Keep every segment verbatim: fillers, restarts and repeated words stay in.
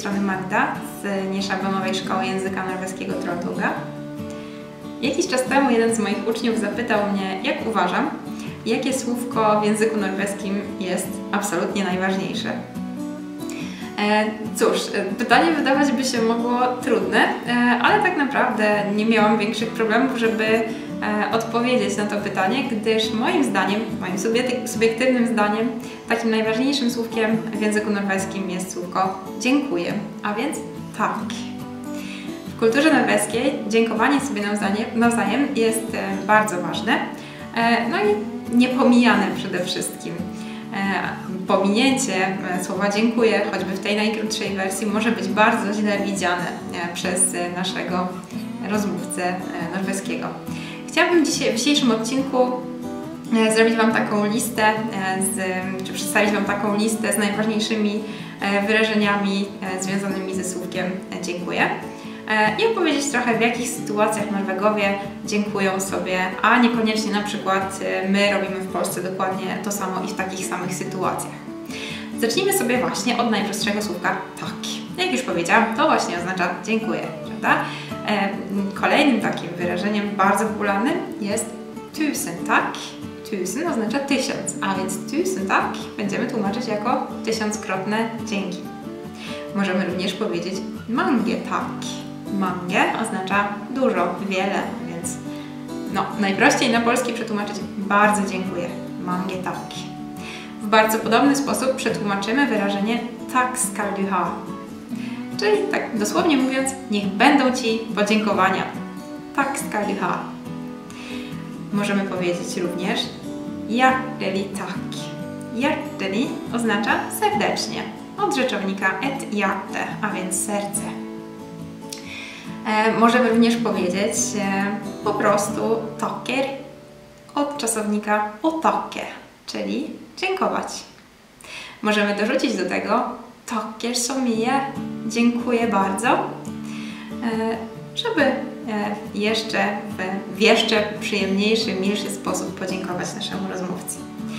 strony Magda z nieszablonowej szkoły języka norweskiego Trolltunga. Jakiś czas temu jeden z moich uczniów zapytał mnie, jak uważam, jakie słówko w języku norweskim jest absolutnie najważniejsze. E, cóż, pytanie wydawać by się mogło trudne, e, ale tak naprawdę nie miałam większych problemów, żeby e, odpowiedzieć na to pytanie, gdyż moim zdaniem, moim subiektywnym zdaniem, takim najważniejszym słówkiem w języku norweskim jest słówko dziękuję, a więc tak. W kulturze norweskiej dziękowanie sobie nawzajem jest e, bardzo ważne, e, no i niepomijane przede wszystkim. Pominięcie słowa dziękuję, choćby w tej najkrótszej wersji, może być bardzo źle widziane przez naszego rozmówcę norweskiego. Chciałabym dzisiaj, w dzisiejszym odcinku zrobić Wam taką listę, z, czy przedstawić Wam taką listę z najważniejszymi wyrażeniami związanymi ze słówkiem dziękuję i opowiedzieć trochę, w jakich sytuacjach Norwegowie dziękują sobie, a niekoniecznie na przykład my robimy w Polsce dokładnie to samo i w takich samych sytuacjach. Zacznijmy sobie właśnie od najprostszego słówka tak. Jak już powiedziałam, to właśnie oznacza dziękuję, prawda? Kolejnym takim wyrażeniem bardzo popularnym jest tusen tak. Tusen oznacza tysiąc, a więc tusen tak będziemy tłumaczyć jako tysiąckrotne dzięki. Możemy również powiedzieć mange tak. Mange oznacza dużo, wiele, więc no, najprościej na polski przetłumaczyć bardzo dziękuję. Mange tak. W bardzo podobny sposób przetłumaczymy wyrażenie tak skal du ha. Czyli tak dosłownie mówiąc, niech będą Ci podziękowania. Tak skal du ha. Możemy powiedzieć również hjertelig tak. Hjertelig oznacza serdecznie. Od rzeczownika et hjerte, a więc serce. E, możemy również powiedzieć e, po prostu takker od czasownika o takke, czyli dziękować. Możemy dorzucić do tego takker så mye, dziękuję bardzo, e, żeby e, jeszcze w, w jeszcze przyjemniejszy, milszy sposób podziękować naszemu rozmówcy.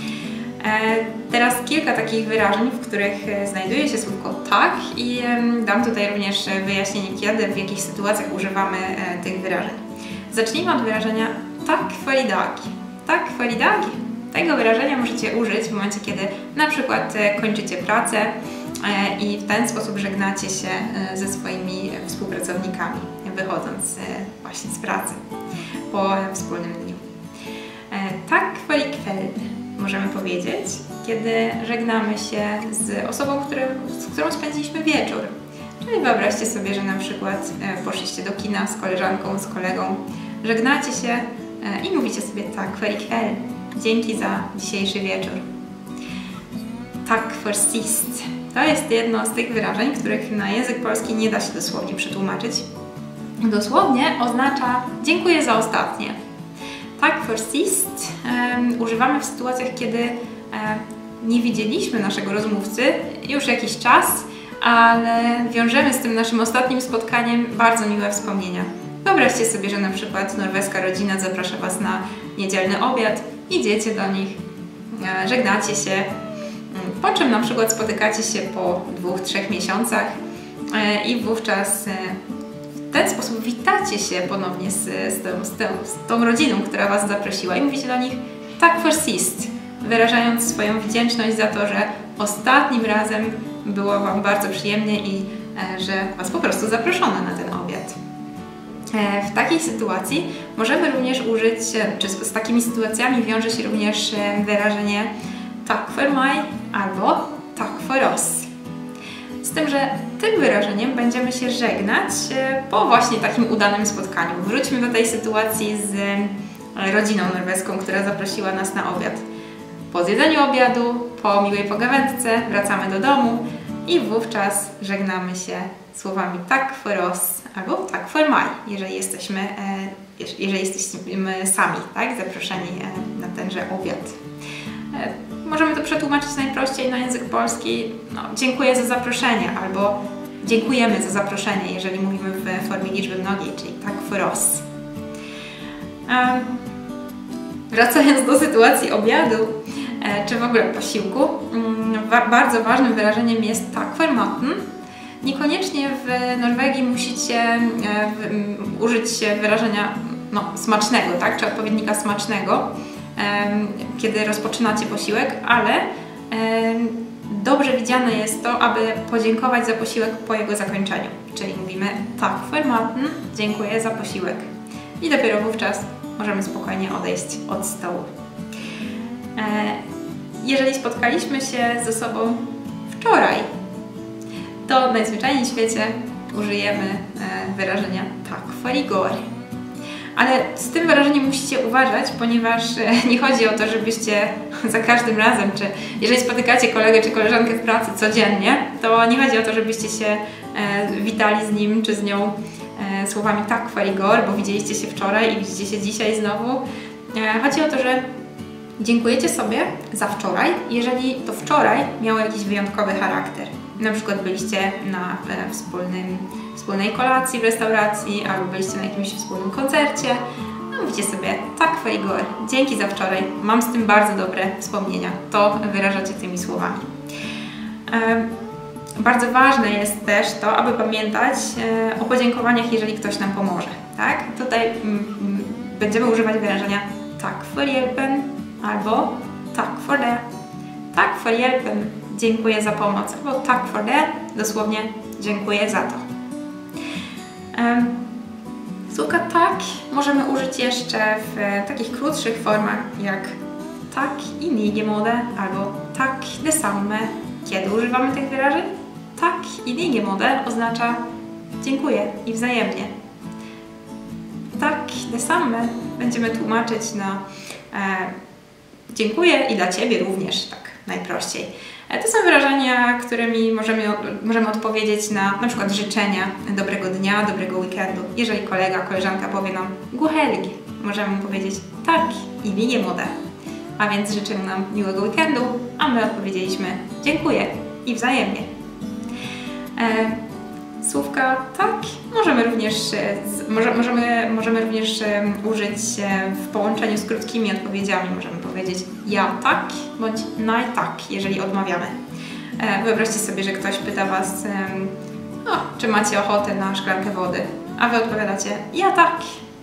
Teraz kilka takich wyrażeń, w których znajduje się słówko tak i dam tutaj również wyjaśnienie, kiedy, w jakich sytuacjach używamy tych wyrażeń. Zacznijmy od wyrażenia tak for i dag. Tak for i dag. Tego wyrażenia możecie użyć w momencie, kiedy na przykład kończycie pracę i w ten sposób żegnacie się ze swoimi współpracownikami, wychodząc właśnie z pracy po wspólnym dniu. Tak for i kväll możemy powiedzieć, kiedy żegnamy się z osobą, który, z którą spędziliśmy wieczór. Czyli wyobraźcie sobie, że na przykład poszliście do kina z koleżanką, z kolegą, żegnacie się i mówicie sobie tak for i kväll. Dzięki za dzisiejszy wieczór. Tak for sist. To jest jedno z tych wyrażeń, których na język polski nie da się dosłownie przetłumaczyć. Dosłownie oznacza dziękuję za ostatnie. Tak for sist um, używamy w sytuacjach, kiedy um, nie widzieliśmy naszego rozmówcy już jakiś czas, ale wiążemy z tym naszym ostatnim spotkaniem bardzo miłe wspomnienia. Wyobraźcie sobie, że na przykład norweska rodzina zaprasza Was na niedzielny obiad, idziecie do nich, e, żegnacie się, po czym na przykład spotykacie się po dwóch, trzech miesiącach e, i wówczas e, w ten sposób witacie się ponownie z, z, tą, z, tą, z tą rodziną, która Was zaprosiła i mówicie do nich tak for sist, wyrażając swoją wdzięczność za to, że ostatnim razem było Wam bardzo przyjemnie i e, że Was po prostu zaproszono na ten obiad. E, w takiej sytuacji możemy również użyć, czy z, z takimi sytuacjami wiąże się również e, wyrażenie tak for mig albo tak for oss. Z tym, że tym wyrażeniem będziemy się żegnać po właśnie takim udanym spotkaniu. Wróćmy do tej sytuacji z rodziną norweską, która zaprosiła nas na obiad. Po zjedzeniu obiadu, po miłej pogawędce wracamy do domu i wówczas żegnamy się słowami tak for oss albo tak for mig, jeżeli jesteśmy, jeżeli jesteśmy sami, tak, zaproszeni na tenże obiad. Możemy to przetłumaczyć najprościej na język polski. No, dziękuję za zaproszenie albo dziękujemy za zaproszenie, jeżeli mówimy w formie liczby mnogiej, czyli tak for oss. Um, wracając do sytuacji obiadu, e, czy w ogóle posiłku, um, wa bardzo ważnym wyrażeniem jest tak for maten. Niekoniecznie w Norwegii musicie w, użyć wyrażenia no, smacznego, tak? Czy odpowiednika smacznego, kiedy rozpoczynacie posiłek, ale dobrze widziane jest to, aby podziękować za posiłek po jego zakończeniu. Czyli mówimy tak för maten, dziękuję za posiłek. I dopiero wówczas możemy spokojnie odejść od stołu. Jeżeli spotkaliśmy się ze sobą wczoraj, to najzwyczajniej w świecie użyjemy wyrażenia tak för igår. Ale z tym wyrażeniem musicie uważać, ponieważ nie chodzi o to, żebyście za każdym razem, czy jeżeli spotykacie kolegę czy koleżankę w pracy codziennie, to nie chodzi o to, żebyście się witali z nim czy z nią słowami tak för igår, bo widzieliście się wczoraj i widzicie się dzisiaj znowu. Chodzi o to, że dziękujecie sobie za wczoraj, jeżeli to wczoraj miało jakiś wyjątkowy charakter. Na przykład byliście na wspólnym, wspólnej kolacji w restauracji, albo byliście na jakimś wspólnym koncercie. No, mówicie sobie tak för igår, dzięki za wczoraj, mam z tym bardzo dobre wspomnienia. To wyrażacie tymi słowami. E, bardzo ważne jest też to, aby pamiętać e, o podziękowaniach, jeżeli ktoś nam pomoże. Tak? Tutaj mm, będziemy używać wyrażenia tak för hjälpen albo tak för det. Tak för hjälpen, dziękuję za pomoc, albo tak för det, dosłownie dziękuję za to. Um, słówka tak możemy użyć jeszcze w takich krótszych formach jak tak i nie måte, albo tak detsamme. Kiedy używamy tych wyrażeń? Tak i nie måte oznacza dziękuję i wzajemnie. Tak detsamme będziemy tłumaczyć na e, dziękuję i dla Ciebie również, tak najprościej. To są wyrażenia, którymi możemy, możemy odpowiedzieć na na przykład życzenia dobrego dnia, dobrego weekendu. Jeżeli kolega, koleżanka powie nam god helg, możemy mu powiedzieć tak i nie måte. A więc życzymy nam miłego weekendu, a my odpowiedzieliśmy dziękuję i wzajemnie. E, Słówka tak możemy również, może, możemy, możemy również użyć w połączeniu z krótkimi odpowiedziami. Możemy powiedzieć ja tak bądź nej tak, jeżeli odmawiamy. Wyobraźcie sobie, że ktoś pyta Was, no, czy macie ochotę na szklankę wody, a Wy odpowiadacie ja tak.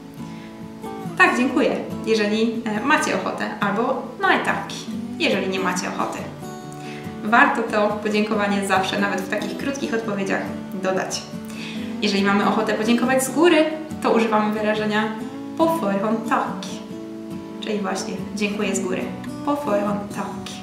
Tak, dziękuję, jeżeli macie ochotę, albo nej tak, jeżeli nie macie ochoty. Warto to podziękowanie zawsze, nawet w takich krótkich odpowiedziach, dodać. Jeżeli mamy ochotę podziękować z góry, to używamy wyrażenia på förhånd tack, czyli właśnie dziękuję z góry. Po förhånd tack.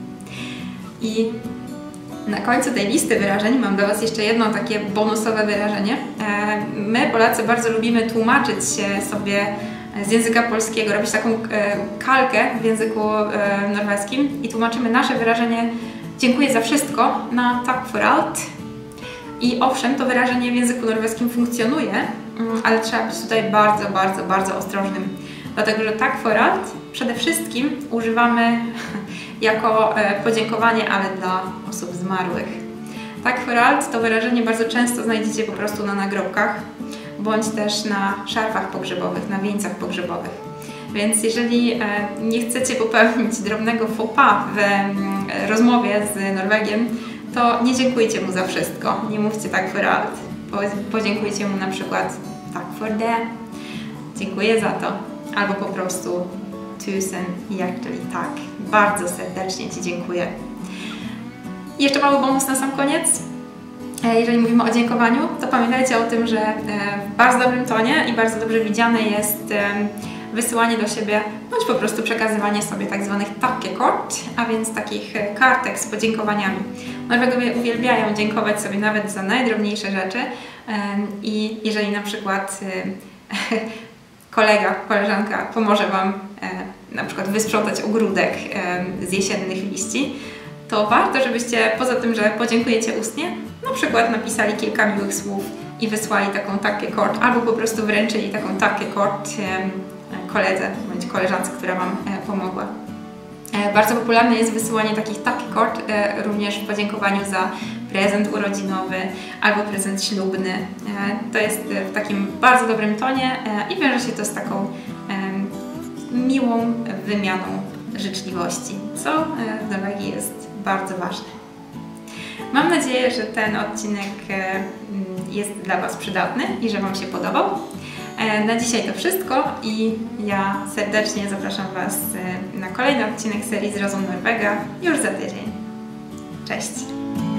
I na końcu tej listy wyrażeń mam dla Was jeszcze jedno takie bonusowe wyrażenie. My, Polacy, bardzo lubimy tłumaczyć się sobie z języka polskiego, robić taką kalkę w języku norweskim i tłumaczymy nasze wyrażenie dziękuję za wszystko na tak för allt. I owszem, to wyrażenie w języku norweskim funkcjonuje, ale trzeba być tutaj bardzo, bardzo, bardzo ostrożnym. Dlatego, że tak för allt przede wszystkim używamy jako podziękowanie, ale dla osób zmarłych. Tak för allt to wyrażenie bardzo często znajdziecie po prostu na nagrobkach, bądź też na szarfach pogrzebowych, na wieńcach pogrzebowych. Więc jeżeli nie chcecie popełnić drobnego faux pas w rozmowie z Norwegiem, to nie dziękujcie mu za wszystko. Nie mówcie tak för allt. Podziękujcie mu na przykład tak för det. Dziękuję za to. Albo po prostu tusen hjärtelig tak. Bardzo serdecznie Ci dziękuję. I jeszcze mały bonus na sam koniec. Jeżeli mówimy o dziękowaniu, to pamiętajcie o tym, że w bardzo dobrym tonie i bardzo dobrze widziane jest wysyłanie do siebie, bądź po prostu przekazywanie sobie tak zwanych takkekort, a więc takich kartek z podziękowaniami. Norwegowie uwielbiają dziękować sobie nawet za najdrobniejsze rzeczy i jeżeli na przykład kolega, koleżanka pomoże Wam na przykład wysprzątać ogródek z jesiennych liści, to warto, żebyście poza tym, że podziękujecie ustnie, na przykład napisali kilka miłych słów i wysłali taką takkekort, albo po prostu wręczyli taką takkekort koledze bądź koleżance, która Wam pomogła. Bardzo popularne jest wysyłanie takich takkekort również w podziękowaniu za prezent urodzinowy albo prezent ślubny. To jest w takim bardzo dobrym tonie i wiąże się to z taką miłą wymianą życzliwości, co w Norwegii jest bardzo ważne. Mam nadzieję, że ten odcinek jest dla Was przydatny i że Wam się podobał. Na dzisiaj to wszystko i ja serdecznie zapraszam Was na kolejny odcinek serii z Rozum Norwega już za tydzień. Cześć!